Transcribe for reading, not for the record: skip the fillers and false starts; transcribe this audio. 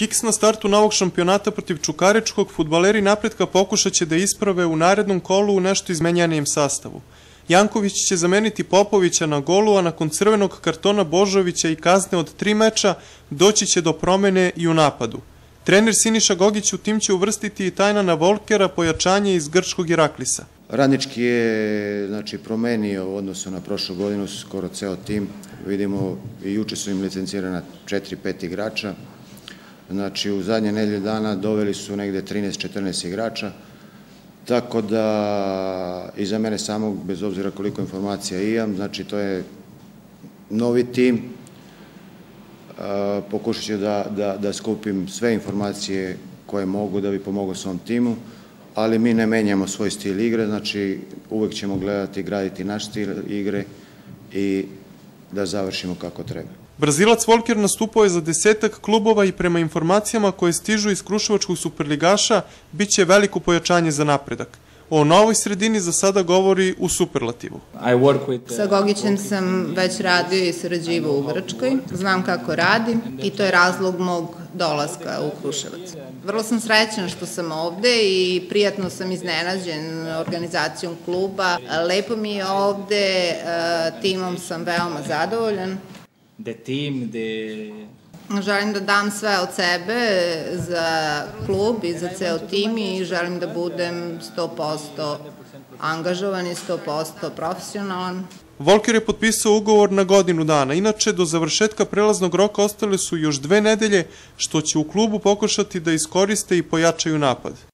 kiks na startu novog šampionata protiv Čukaričkog, fudbaleri Napretka pokušaće da isprave u narednom kolu u nešto izmenjanijem sastavu. Janković će zameniti Popovića na golu, a nakon crvenog kartona Božovića i kazne od 3 meča doći će do promene i u napadu. Trener Siniša Gogić u tim će uvrstiti i Tajnana Volkera, pojačanje iz grčkog Iraklisa. Radnički je promenio u odnosu na prošlu godinu skoro ceo tim. Vidimo i juče su im licencirana 4-5 igrača. Znači u zadnje nedelje dana doveli su negde 13-14 igrača. Tako da i za mene samog, bez obzira koliko informacija imam, znači to je novi tim. Pokušat ću da skupim sve informacije koje mogu da bi pomogao svom timu, ali mi ne menjamo svoj stil igre, znači uvek ćemo gledati i graditi naš stil igre i da završimo kako treba. Brazilac Volker nastupao je za 10 klubova i prema informacijama koje stižu iz kruševačkog superligaša biće veliko pojačanje za Napredak. O novoj sredini za sada govori u superlativu. Sa Gogićem sam već radio i sarađivao u Grčkoj, znam kako radi i to je razlog mog dolaska u Kruševac. Vrlo sam srećan što sam ovde i prijatno sam iznenađen organizacijom kluba. Lepo mi je ovde, timom sam veoma zadovoljan. Želim da dam sve od sebe za klub i za ceo tim i želim da budem 100% angažovan i 100% profesionalan. Volker je potpisao ugovor na godinu dana. Inače, do završetka prelaznog roka ostale su još 2 nedelje, što će u klubu pokušati da iskoriste i pojačaju napad.